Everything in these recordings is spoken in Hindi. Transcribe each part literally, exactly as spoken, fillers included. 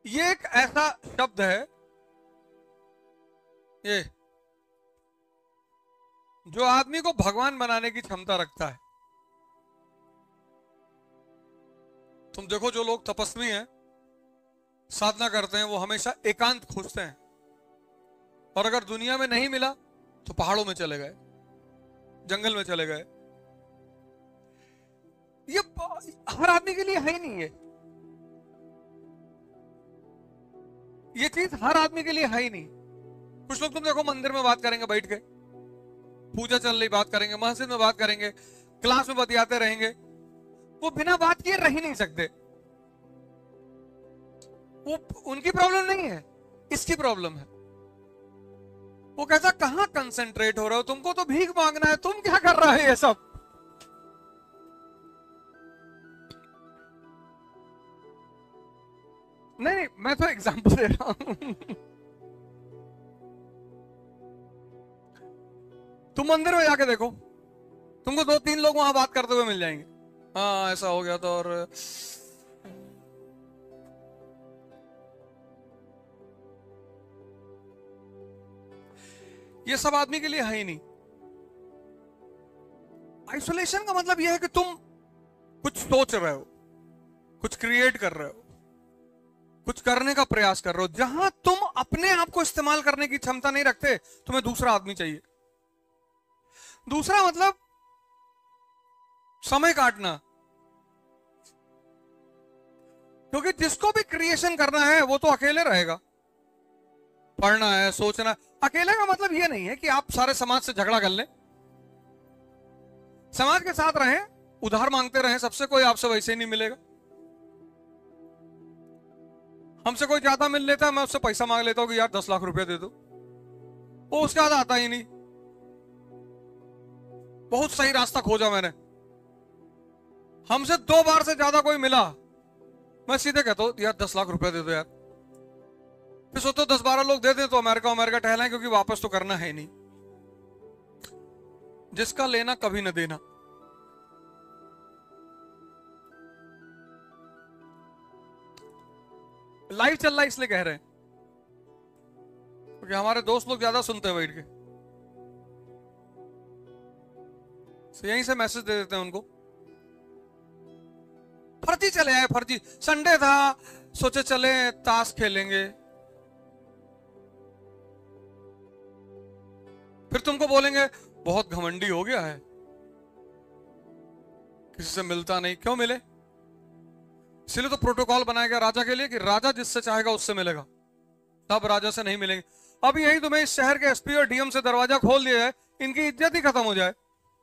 ये एक ऐसा शब्द है, ये जो आदमी को भगवान बनाने की क्षमता रखता है। तुम देखो, जो लोग तपस्वी हैं, साधना करते हैं, वो हमेशा एकांत खोजते हैं, और अगर दुनिया में नहीं मिला तो पहाड़ों में चले गए, जंगल में चले गए। ये हर आदमी के लिए है ही नहीं, ये ये चीज हर आदमी के लिए है ही नहीं। कुछ लोग तुम देखो मंदिर में बात करेंगे, बैठ के पूजा चल रही बात करेंगे, मस्जिद में बात करेंगे, क्लास में बतियाते रहेंगे, वो बिना बात किए रह ही नहीं सकते। वो उनकी प्रॉब्लम नहीं है, इसकी प्रॉब्लम है। वो कहता कहां कंसंट्रेट हो रहे हो, तुमको तो भीख मांगना है, तुम क्या कर रहा है ये सब। नहीं नहीं, मैं तो एग्जांपल दे रहा हूं। तुम मंदिर में जाके देखो, तुमको दो तीन लोग वहां बात करते हुए मिल जाएंगे। हाँ ऐसा हो गया था, और ये सब आदमी के लिए है ही नहीं। आइसोलेशन का मतलब यह है कि तुम कुछ सोच रहे हो, कुछ क्रिएट कर रहे हो, कुछ करने का प्रयास कर रहे हो, जहां तुम अपने आप को इस्तेमाल करने की क्षमता नहीं रखते, तुम्हें दूसरा आदमी चाहिए। दूसरा मतलब समय काटना, क्योंकि जिसको भी क्रिएशन करना है वो तो अकेले रहेगा। पढ़ना है, सोचना। अकेले का मतलब ये नहीं है कि आप सारे समाज से झगड़ा कर लें, समाज के साथ रहें, उधार मांगते रहें सबसे, कोई आपसे वैसे ही नहीं मिलेगा। हमसे कोई ज्यादा मिल लेता है, मैं उससे पैसा मांग लेता हूं कि यार दस लाख रुपया दे दो, वो उसके बाद आता ही नहीं। बहुत सही रास्ता खोजा मैंने, हमसे दो बार से ज्यादा कोई मिला, मैं सीधे कहता हूं यार दस लाख रुपया दे दो यार। फिर सोचो दस बारह लोग दे दें तो अमेरिका अमेरिका टहलाएं, क्योंकि वापस तो करना है नहीं। जिसका लेना कभी न देना। लाइव चल रहा है इसलिए कह रहे हैं, क्योंकि हमारे दोस्त लोग ज्यादा सुनते हैं बैठ के, तो यहीं से मैसेज दे देते हैं उनको। फर्जी चले आए, फर्जी। संडे था, सोचे चले ताश खेलेंगे, फिर तुमको बोलेंगे बहुत घमंडी हो गया है, किसी से मिलता नहीं। क्यों मिले? इसलिए तो प्रोटोकॉल बनाया गया राजा के लिए कि राजा जिससे चाहेगा उससे मिलेगा, तब राजा से नहीं मिलेंगे। अब यही तुम्हें इस शहर के एसपी और डीएम से दरवाजा खोल दिया जाए, इनकी इज्जत ही खत्म हो जाए,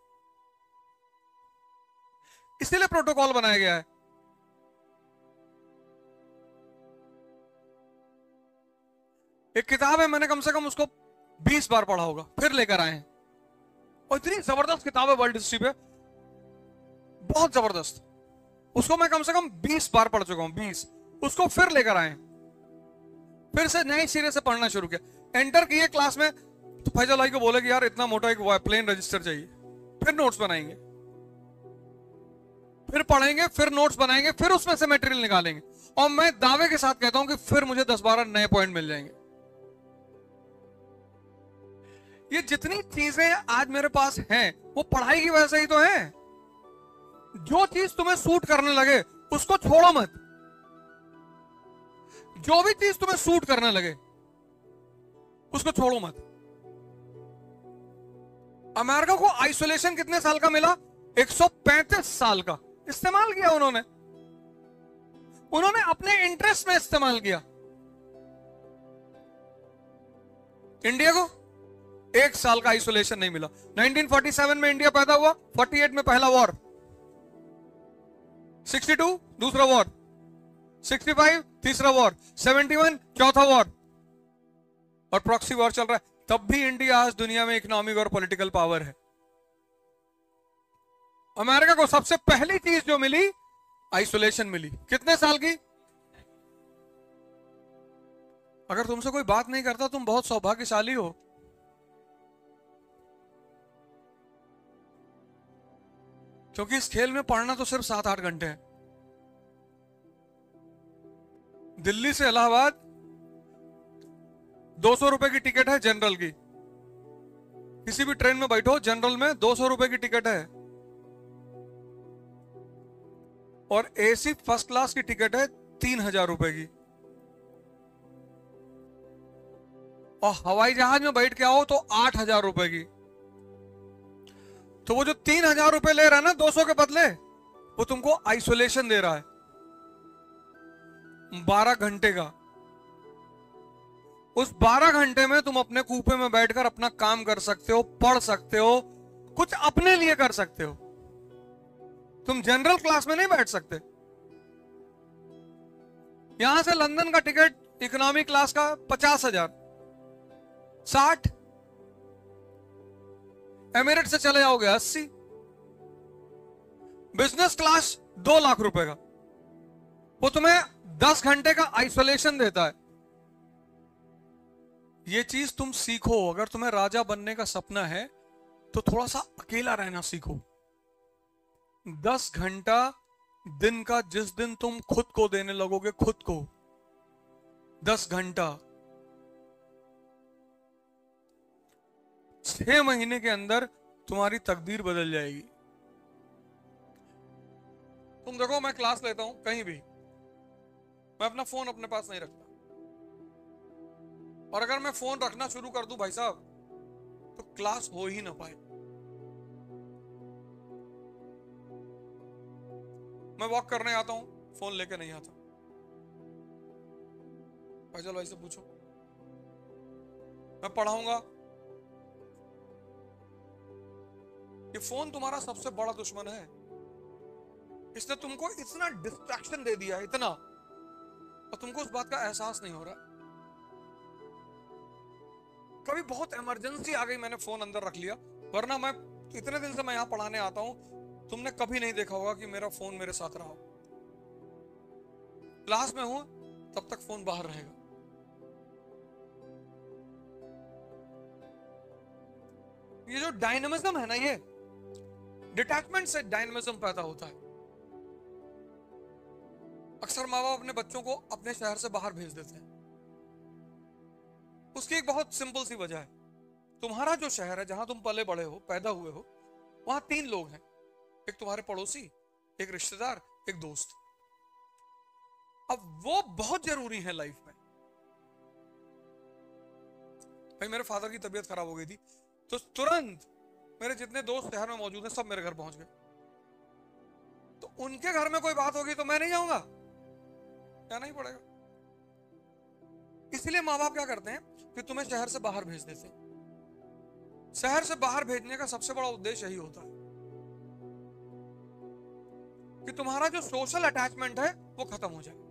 इसीलिए प्रोटोकॉल बनाया गया है। एक किताब है, मैंने कम से कम उसको बीस बार पढ़ा होगा, फिर लेकर आए हैं, और इतनी जबरदस्त किताब है वर्ल्ड हिस्ट्री पे, बहुत जबरदस्त। उसको मैं कम से कम बीस बार पढ़ चुका हूं, बीस। उसको फिर लेकर आए, फिर से नए सिरे से पढ़ना शुरू किया। एंटर किए क्लास में तो फैजल भाई को बोले कि यार इतना मोटा एक प्लेन रजिस्टर चाहिए, फिर नोट्स बनाएंगे, फिर पढ़ेंगे, फिर नोट्स बनाएंगे, फिर उसमें से मटेरियल निकालेंगे, और मैं दावे के साथ कहता हूं कि फिर मुझे दस बारह नए पॉइंट मिल जाएंगे। ये जितनी चीजें आज मेरे पास हैं वो पढ़ाई की वजह से ही तो है। जो चीज तुम्हें सूट करने लगे उसको छोड़ो मत, जो भी चीज तुम्हें सूट करने लगे उसको छोड़ो मत। अमेरिका को आइसोलेशन कितने साल का मिला? एक सौ पैंतीस साल का इस्तेमाल किया उन्होंने, उन्होंने अपने इंटरेस्ट में इस्तेमाल किया। इंडिया को एक साल का आइसोलेशन नहीं मिला। नाइनटीन फोर्टी सेवन में इंडिया पैदा हुआ, फोर्टी एट में पहला वॉर, सिक्सटी टू दूसरा वॉर, सिक्सटी फाइव तीसरा वॉर, सेवेंटी वन चौथा वॉर, और प्रॉक्सी वॉर चल रहा है। तब भी इंडिया आज दुनिया में इकोनॉमिक और पॉलिटिकल पावर है। अमेरिका को सबसे पहली चीज जो मिली आइसोलेशन मिली, कितने साल की? अगर तुमसे कोई बात नहीं करता तुम बहुत सौभाग्यशाली हो, क्योंकि इस खेल में पढ़ना तो सिर्फ सात आठ घंटे है। दिल्ली से इलाहाबाद दो सौ रुपए की टिकट है जनरल की। किसी भी ट्रेन में बैठो जनरल में दो सौ रुपए की टिकट है, और एसी फर्स्ट क्लास की टिकट है तीन हजार रुपए की। और हवाई जहाज में बैठ के आओ तो आठ हजार रुपए की। तो वो जो तीन हजार रुपए ले रहा है ना दो सौ के बदले, वो तुमको आइसोलेशन दे रहा है बारह घंटे का। उस बारह घंटे में तुम अपने कूपे में बैठकर अपना काम कर सकते हो, पढ़ सकते हो, कुछ अपने लिए कर सकते हो। तुम जनरल क्लास में नहीं बैठ सकते। यहां से लंदन का टिकट इकोनॉमी क्लास का पचास हजार, साठ। एमिरेट से चले जाओगे अस्सी। बिजनेस क्लास दो लाख रुपए का। वो तुम्हें दस घंटे का आइसोलेशन देता है। ये चीज तुम सीखो। अगर तुम्हें राजा बनने का सपना है तो थोड़ा सा अकेला रहना सीखो। दस घंटा दिन का जिस दिन तुम खुद को देने लगोगे, खुद को दस घंटा, छह महीने के अंदर तुम्हारी तकदीर बदल जाएगी। तुम देखो, मैं क्लास लेता हूं कहीं भी, मैं अपना फोन अपने पास नहीं रखता। और अगर मैं फोन रखना शुरू कर दूं भाई साहब, तो क्लास हो ही ना पाए। मैं वॉक करने आता हूं, फोन लेके नहीं आता। फैजल भाई से पूछो। मैं पढ़ाऊंगा, ये फोन तुम्हारा सबसे बड़ा दुश्मन है। इसने तुमको इतना डिस्ट्रैक्शन दे दिया है, इतना, और तुमको उस बात का एहसास नहीं हो रहा। कभी बहुत इमरजेंसी आ गई, मैंने फोन अंदर रख लिया, वरना मैं इतने दिन से मैं यहां पढ़ाने आता हूं, तुमने कभी नहीं देखा होगा कि मेरा फोन मेरे साथ रहा हो। क्लास में हूं तब तक फोन बाहर रहेगा। ये जो डायनामिज्म है ना, ये डिटैचमेंट से डायनामिज्म पैदा होता है। अक्सर माँ बाप अपने बच्चों को अपने शहर से बाहर भेज देते हैं। उसकी एक बहुत सिंपल सी वजह है। तुम्हारा जो शहर है, जहां तुम पले बड़े हो, पैदा हुए हो, वहां तीन लोग हैं। एक तुम्हारे पड़ोसी, एक रिश्तेदार, एक दोस्त। अब वो बहुत जरूरी है लाइफ में। भाई मेरे फादर की तबीयत खराब हो गई थी, तो तुरंत मेरे जितने दोस्त शहर में मौजूद हैं सब मेरे घर पहुंच गए। तो उनके घर में कोई बात होगी तो मैं नहीं जाऊंगा, जाना ही पड़ेगा। इसलिए माँ बाप क्या करते हैं कि तुम्हें शहर से बाहर भेज देते हैं। शहर से बाहर भेजने का सबसे बड़ा उद्देश्य यही होता है कि तुम्हारा जो सोशल अटैचमेंट है वो खत्म हो जाए।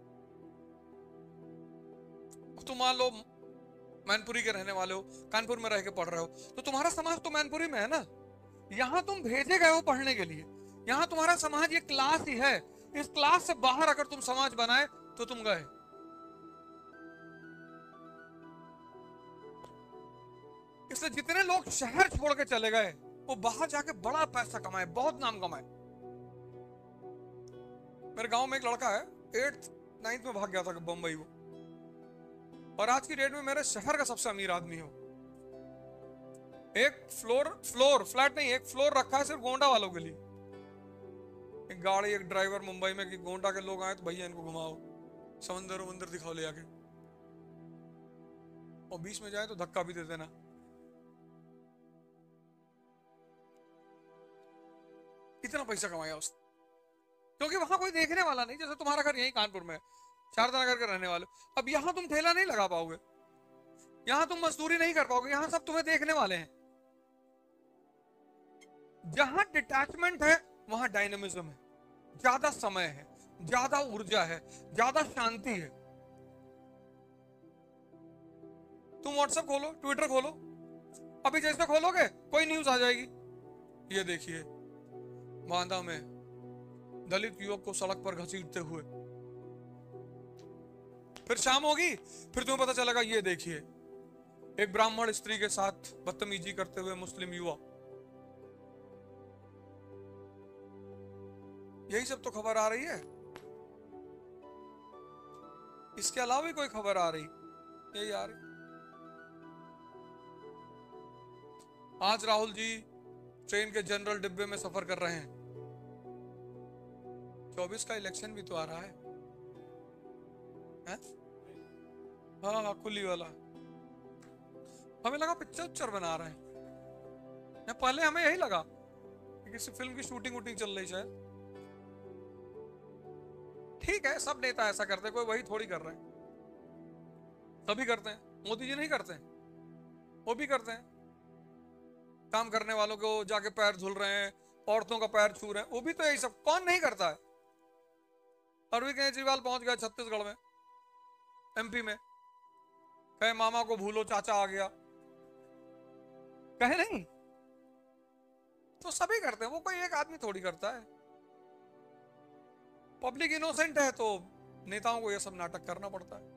तुम मान लो मैनपुरी के रहने वाले हो, कानपुर में रह के पढ़ रहे हो, तो तुम्हारा समाज तो मैनपुरी में है ना। यहां तुम भेजे गए हो पढ़ने के लिए, यहां तुम्हारा समाज ये क्लास ही है। इस क्लास से बाहर अगर तुम समाज बनाए तो तुम गए। इसलिए जितने लोग शहर छोड़ के चले गए वो बाहर जाके बड़ा पैसा कमाए, बहुत नाम कमाए। मेरे गांव में एक लड़का है, एट्थ नाइन्थ में भाग गया था बंबई वो, और आज की डेट में मेरे शहर का सबसे अमीर आदमी हो। एक फ्लोर फ्लोर फ्लैट नहीं, एक फ्लोर रखा है सिर्फ गोंडा वालों के लिए। एक गाड़ी, एक ड्राइवर मुंबई में कि गोंडा के लोग आए तो भैया इनको घुमाओ, समंदर वंदर दिखाओ ले आके, और बीच में जाए तो धक्का भी दे देना। इतना पैसा कमाया उसने, क्योंकि वहां कोई देखने वाला नहीं। जैसे तुम्हारा घर यही कानपुर में, शारदा नगर के रहने वाले, अब यहां तुम ठेला नहीं लगा पाओगे, यहां तुम मजदूरी नहीं कर पाओगे, यहां सब तुम्हें देखने वाले हैं। जहां डिटैचमेंट है वहां डायनामिज्म है, ज्यादा समय है, ज्यादा ऊर्जा है, ज्यादा शांति है। तुम व्हाट्सएप खोलो, ट्विटर खोलो, अभी जैसे खोलोगे कोई न्यूज आ जाएगी। ये देखिए बांदा में दलित युवक को सड़क पर घसीटते हुए, फिर शाम होगी, फिर तुम्हें पता चलेगा ये देखिए एक ब्राह्मण स्त्री के साथ बदतमीजी करते हुए मुस्लिम युवा। यही सब तो खबर आ रही है। इसके अलावा भी कोई खबर आ रही? यही आ रही। आज राहुल जी ट्रेन के जनरल डिब्बे में सफर कर रहे हैं। चौबीस का इलेक्शन भी तो आ रहा है, है? हाँ हाँ, खुली वाला। हमें लगा पिक्चर पिक्चर बना रहे हैं, या पहले हमें यही लगा कि किसी फिल्म की शूटिंग वूटिंग चल रही शायद। ठीक है, सब नेता ऐसा करते हैं, कोई वही थोड़ी कर रहे हैं, सभी करते हैं। मोदी जी नहीं करते हैं, वो भी करते हैं। काम करने वालों को जाके पैर धुल रहे हैं, औरतों का पैर छू रहे हैं, वो भी तो यही सब। कौन नहीं करता है? अरविंद केजरीवाल पहुंच गया छत्तीसगढ़ में, एमपी में, कहे मामा को भूलो चाचा आ गया, कहे नहीं? तो सभी करते हैं, वो कोई एक आदमी थोड़ी करता है। पब्लिक इनोसेंट है तो नेताओं को यह सब नाटक करना पड़ता है।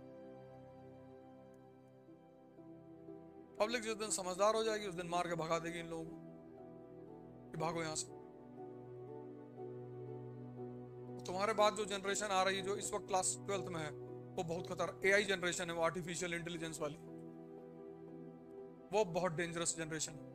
पब्लिक जिस दिन समझदार हो जाएगी उस दिन मार के भगा देगी इन लोगों को कि भागो यहां से। तुम्हारे बाद जो जनरेशन आ रही है, जो इस वक्त क्लास ट्वेल्थ में है, वो बहुत खतरनाक एआई जनरेशन है, वो आर्टिफिशियल इंटेलिजेंस वाली, वो बहुत डेंजरस जनरेशन है।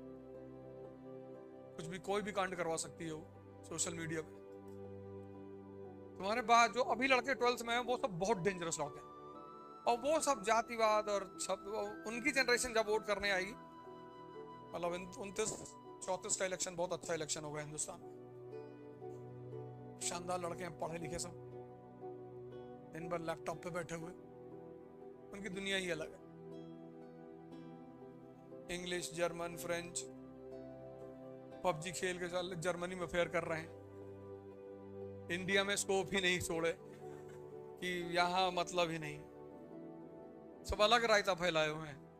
कुछ भी कोई भी कांड करवा सकती है वो सोशल मीडिया पे। तुम्हारे बाद जो अभी लड़के ट्वेल्थ में है, वो सब बहुत डेंजरस लड़के हैं, और वो सब जातिवाद और सब, उनकी जनरेशन जब वोट करने आएगी, मतलब उनतीस चौतीस का इलेक्शन बहुत अच्छा इलेक्शन होगा हिंदुस्तान में। शानदार लड़के हैं, पढ़े लिखे सब, दिन भर लैपटॉप पे बैठे हुए, उनकी दुनिया ही अलग है। इंग्लिश, जर्मन, फ्रेंच, पबजी खेल के चल जर्मनी में फेयर कर रहे हैं। इंडिया में स्कोप ही नहीं छोड़े कि यहां मतलब ही नहीं, सब अलग रायता फैलाए हुए हैं।